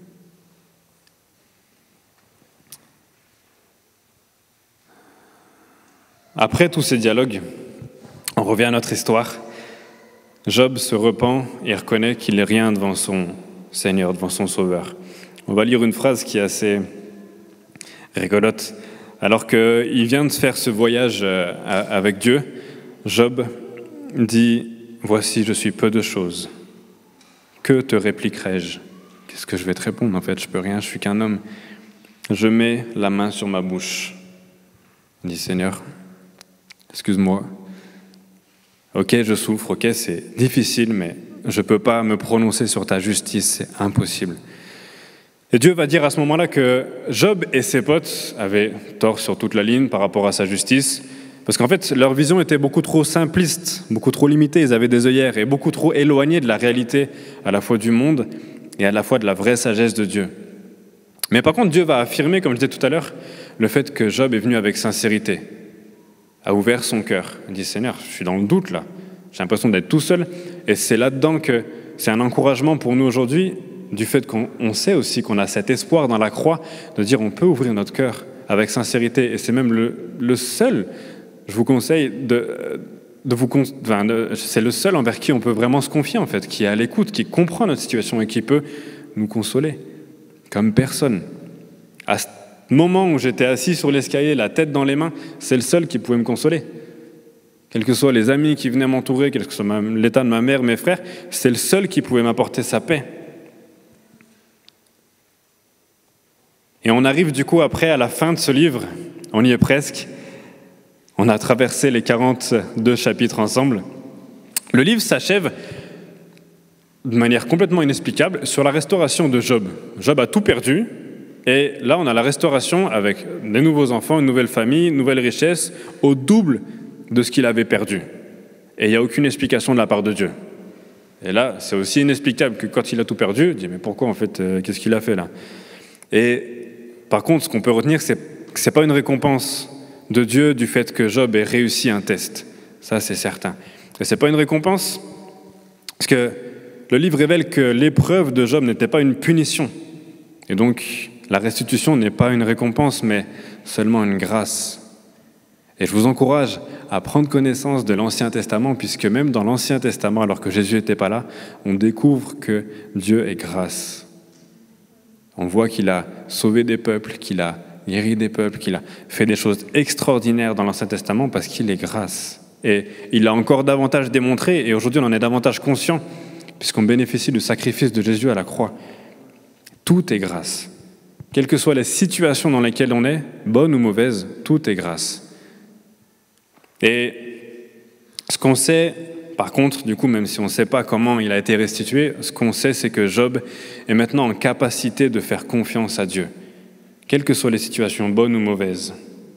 Après tous ces dialogues, on revient à notre histoire. Job se repent et reconnaît qu'il n'est rien devant son Seigneur, devant son Sauveur. On va lire une phrase qui est assez rigolote. Alors qu'il vient de faire ce voyage avec Dieu, Job dit « Voici, je suis peu de choses. Que te répliquerai-je » Qu'est-ce que je vais te répondre? En fait, je peux rien, je suis qu'un homme. Je mets la main sur ma bouche. Il dit « Seigneur, excuse-moi. Ok, je souffre, ok, c'est difficile, mais je ne peux pas me prononcer sur ta justice, c'est impossible. » Et Dieu va dire à ce moment-là que Job et ses potes avaient tort sur toute la ligne par rapport à sa justice, parce qu'en fait, leur vision était beaucoup trop simpliste, beaucoup trop limitée, ils avaient des œillères et beaucoup trop éloignés de la réalité à la fois du monde et à la fois de la vraie sagesse de Dieu. Mais par contre, Dieu va affirmer, comme je disais tout à l'heure, le fait que Job est venu avec sincérité, a ouvert son cœur. Il dit « Seigneur, je suis dans le doute là, j'ai l'impression d'être tout seul » et c'est là-dedans que c'est un encouragement pour nous aujourd'hui, du fait qu'on on sait aussi qu'on a cet espoir dans la croix de dire on peut ouvrir notre cœur avec sincérité. Et c'est même le, le seul, je vous conseille, de, de vous, enfin de, c'est le seul envers qui on peut vraiment se confier, en fait, qui est à l'écoute, qui comprend notre situation et qui peut nous consoler, comme personne. À ce moment où j'étais assis sur l'escalier, la tête dans les mains, c'est le seul qui pouvait me consoler. Quels que soient les amis qui venaient m'entourer, quel que soit ma, l'état de ma mère, mes frères, c'est le seul qui pouvait m'apporter sa paix. Et on arrive du coup après à la fin de ce livre, on y est presque, on a traversé les quarante-deux chapitres ensemble. Le livre s'achève de manière complètement inexplicable sur la restauration de Job. Job a tout perdu, et là on a la restauration avec des nouveaux enfants, une nouvelle famille, une nouvelle richesse, au double de ce qu'il avait perdu. Et il n'y a aucune explication de la part de Dieu. Et là, c'est aussi inexplicable que quand il a tout perdu, il dit « mais pourquoi en fait, euh, qu'est-ce qu'il a fait là ?» Et par contre, ce qu'on peut retenir, c'est que ce n'est pas une récompense de Dieu du fait que Job ait réussi un test. Ça, c'est certain. Et ce n'est pas une récompense, parce que le livre révèle que l'épreuve de Job n'était pas une punition. Et donc, la restitution n'est pas une récompense, mais seulement une grâce. Et je vous encourage à prendre connaissance de l'Ancien Testament, puisque même dans l'Ancien Testament, alors que Jésus n'était pas là, on découvre que Dieu est grâce. On voit qu'il a sauvé des peuples, qu'il a guéri des peuples, qu'il a fait des choses extraordinaires dans l'Ancien Testament parce qu'il est grâce. Et il l'a encore davantage démontré, et aujourd'hui on en est davantage conscient, puisqu'on bénéficie du sacrifice de Jésus à la croix. Tout est grâce. Quelles que soient les situations dans lesquelles on est, bonnes ou mauvaises, tout est grâce. Et ce qu'on sait, par contre, du coup, même si on ne sait pas comment il a été restitué, ce qu'on sait, c'est que Job est maintenant en capacité de faire confiance à Dieu, quelles que soient les situations, bonnes ou mauvaises.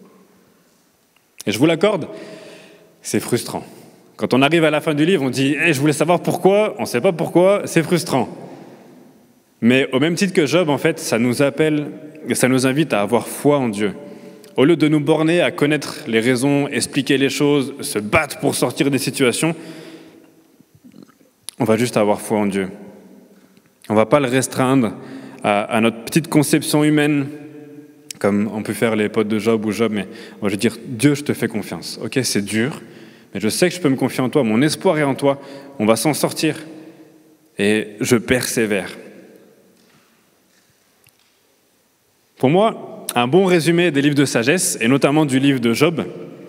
Et je vous l'accorde, c'est frustrant. Quand on arrive à la fin du livre, on dit hey, « je voulais savoir pourquoi », on ne sait pas pourquoi, c'est frustrant. Mais au même titre que Job, en fait, ça nous appelle, et ça nous invite à avoir foi en Dieu. Au lieu de nous borner à connaître les raisons, expliquer les choses, se battre pour sortir des situations, on va juste avoir foi en Dieu. On ne va pas le restreindre à, à notre petite conception humaine, comme on peut faire les potes de Job ou Job, mais moi je vais dire, Dieu, je te fais confiance. Ok, c'est dur, mais je sais que je peux me confier en toi, mon espoir est en toi, on va s'en sortir. Et je persévère. Pour moi, un bon résumé des livres de sagesse, et notamment du livre de Job,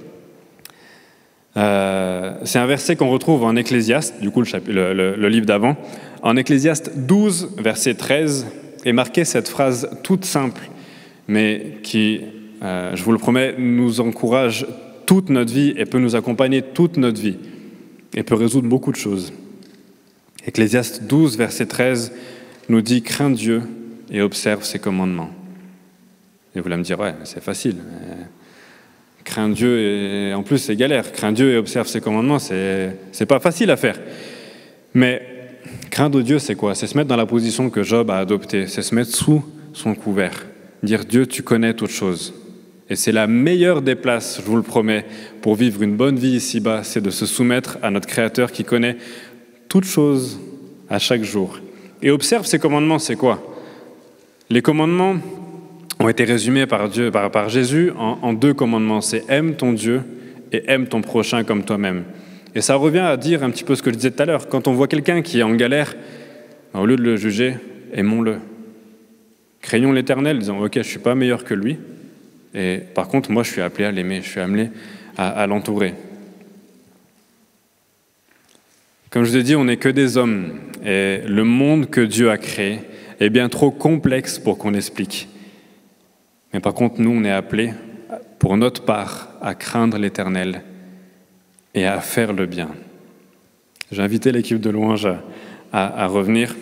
euh, c'est un verset qu'on retrouve en Ecclésiaste, du coup le, chapitre, le, le, le livre d'avant. En Ecclésiaste douze, verset treize, est marquée cette phrase toute simple, mais qui, euh, je vous le promets, nous encourage toute notre vie et peut nous accompagner toute notre vie et peut résoudre beaucoup de choses. Ecclésiaste douze, verset treize, nous dit « Crains Dieu et observe ses commandements ». Et vous allez me dire « Ouais, c'est facile. Crains Dieu et en plus c'est galère. Crains Dieu et observe ses commandements, c'est, c'est pas facile à faire. » Mais craindre Dieu, c'est quoi? C'est se mettre dans la position que Job a adoptée. C'est se mettre sous son couvert. Dire « Dieu, tu connais toutes choses. » Et c'est la meilleure des places, je vous le promets, pour vivre une bonne vie ici-bas, c'est de se soumettre à notre Créateur qui connaît toutes choses à chaque jour. Et observe ses commandements, c'est quoi? Les commandements ont été résumés par Dieu, par, par Jésus en, en deux commandements. C'est aime ton Dieu et aime ton prochain comme toi-même. Et ça revient à dire un petit peu ce que je disais tout à l'heure. Quand on voit quelqu'un qui est en galère, au lieu de le juger, aimons-le. Craignons l'Éternel, disons ok, je ne suis pas meilleur que lui. Et par contre, moi, je suis appelé à l'aimer, je suis appelé à, à l'entourer. Comme je vous ai dit, on n'est que des hommes. Et le monde que Dieu a créé est bien trop complexe pour qu'on explique. Mais par contre, nous, on est appelés, pour notre part, à craindre l'Éternel et à faire le bien. J'ai invité l'équipe de louange à, à, à revenir.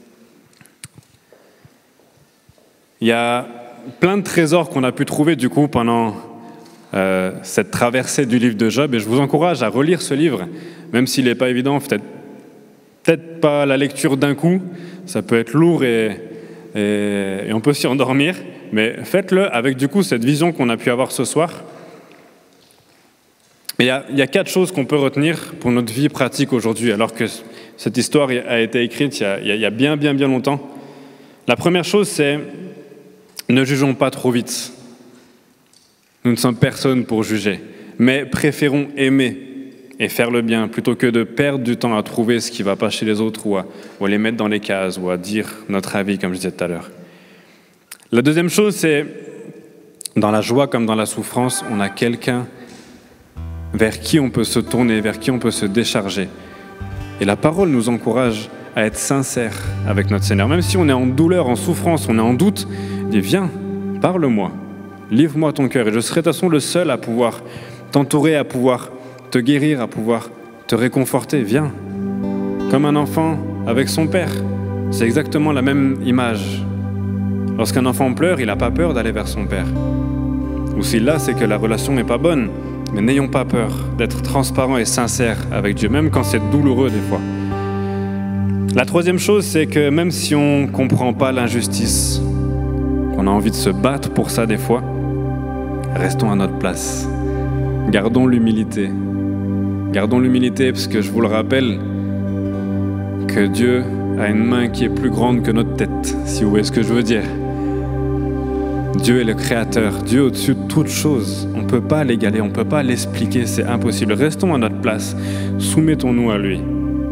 Il y a plein de trésors qu'on a pu trouver du coup pendant euh, cette traversée du livre de Job, et je vous encourage à relire ce livre, même s'il n'est pas évident, peut-être, peut-être pas la lecture d'un coup, ça peut être lourd et, et, et on peut s'y endormir, mais faites-le avec du coup cette vision qu'on a pu avoir ce soir. Mais il y a, il y a quatre choses qu'on peut retenir pour notre vie pratique aujourd'hui, alors que cette histoire a été écrite il y a, il y a bien, bien, bien longtemps. La première chose, c'est ne jugeons pas trop vite. Nous ne sommes personne pour juger, mais préférons aimer et faire le bien plutôt que de perdre du temps à trouver ce qui ne va pas chez les autres ou à, ou à les mettre dans les cases ou à dire notre avis, comme je disais tout à l'heure. La deuxième chose, c'est dans la joie comme dans la souffrance, on a quelqu'un vers qui on peut se tourner, vers qui on peut se décharger. Et la parole nous encourage à être sincères avec notre Seigneur. Même si on est en douleur, en souffrance, on est en doute, dis viens, parle-moi, livre-moi ton cœur et je serai de toute façon le seul à pouvoir t'entourer, à pouvoir te guérir, à pouvoir te réconforter. Viens, comme un enfant avec son père. C'est exactement la même image. Lorsqu'un enfant pleure, il n'a pas peur d'aller vers son père. Ou s'il l'a, c'est que la relation n'est pas bonne. Mais n'ayons pas peur d'être transparents et sincères avec Dieu, même quand c'est douloureux des fois. La troisième chose, c'est que même si on ne comprend pas l'injustice, qu'on a envie de se battre pour ça des fois, restons à notre place. Gardons l'humilité. Gardons l'humilité parce que je vous le rappelle que Dieu a une main qui est plus grande que notre tête, si vous voyez ce que je veux dire. Dieu est le Créateur, Dieu au-dessus de toute chose. On ne peut pas l'égaler, on ne peut pas l'expliquer, c'est impossible. Restons à notre place, soumettons-nous à lui.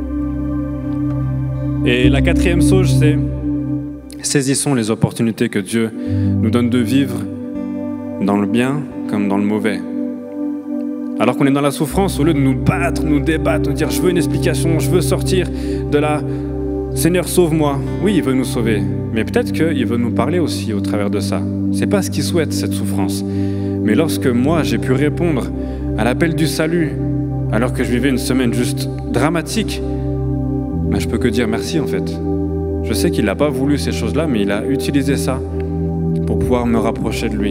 Et la quatrième chose, c'est saisissons les opportunités que Dieu nous donne de vivre dans le bien comme dans le mauvais. Alors qu'on est dans la souffrance, au lieu de nous battre, nous débattre, nous dire « je veux une explication, je veux sortir de là, Seigneur, sauve-moi ». Oui, il veut nous sauver, mais peut-être qu'il veut nous parler aussi au travers de ça. Ce n'est pas ce qu'il souhaite, cette souffrance. Mais lorsque moi, j'ai pu répondre à l'appel du salut, alors que je vivais une semaine juste dramatique, ben, je peux que dire merci en fait. Je sais qu'il n'a pas voulu ces choses-là, mais il a utilisé ça pour pouvoir me rapprocher de lui.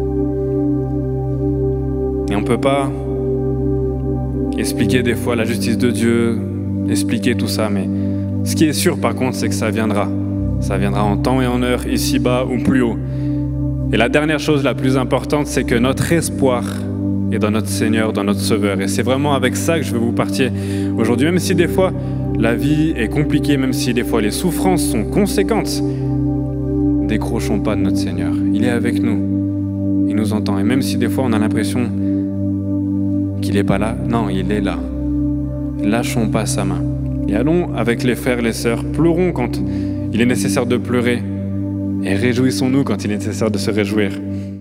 Et on ne peut pas expliquer des fois la justice de Dieu, expliquer tout ça, mais ce qui est sûr par contre, c'est que ça viendra. Ça viendra en temps et en heure, ici-bas ou plus haut. Et la dernière chose la plus importante, c'est que notre espoir est dans notre Seigneur, dans notre Sauveur. Et c'est vraiment avec ça que je veux vous partir aujourd'hui, même si des fois la vie est compliquée, même si des fois les souffrances sont conséquentes. décrochons pas de notre Seigneur. Il est avec nous. Il nous entend. Et même si des fois on a l'impression qu'il n'est pas là, non, il est là. Lâchons pas sa main. Et allons avec les frères et les sœurs, pleurons quand il est nécessaire de pleurer et réjouissons-nous quand il est nécessaire de se réjouir.